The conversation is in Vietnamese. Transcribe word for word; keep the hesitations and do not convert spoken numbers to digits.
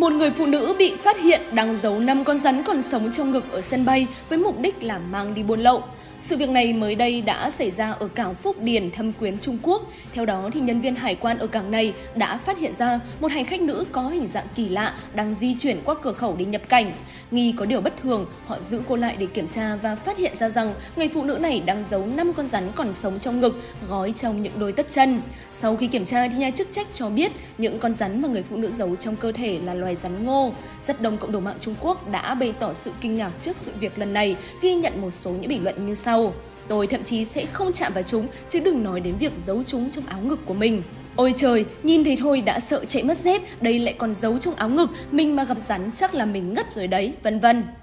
Một người phụ nữ bị phát hiện đang giấu năm con rắn còn sống trong ngực ở sân bay với mục đích là mang đi buôn lậu. Sự việc này mới đây đã xảy ra ở cảng Phúc Điền, Thâm Quyến, Trung Quốc. Theo đó, thì nhân viên hải quan ở cảng này đã phát hiện ra một hành khách nữ có hình dạng kỳ lạ đang di chuyển qua cửa khẩu đi nhập cảnh. Nghi có điều bất thường, họ giữ cô lại để kiểm tra và phát hiện ra rằng người phụ nữ này đang giấu năm con rắn còn sống trong ngực, gói trong những đôi tất chân. Sau khi kiểm tra, thì nhà chức trách cho biết những con rắn mà người phụ nữ giấu trong cơ thể là loài rắn ngô. Rất đông cộng đồng mạng Trung Quốc đã bày tỏ sự kinh ngạc trước sự việc lần này, ghi nhận một số những bình luận như sau. Tôi thậm chí sẽ không chạm vào chúng, chứ đừng nói đến việc giấu chúng trong áo ngực của mình. Ôi trời, nhìn thấy thôi đã sợ chạy mất dép, đây lại còn giấu trong áo ngực, mình mà gặp rắn chắc là mình ngất rồi đấy, vân vân.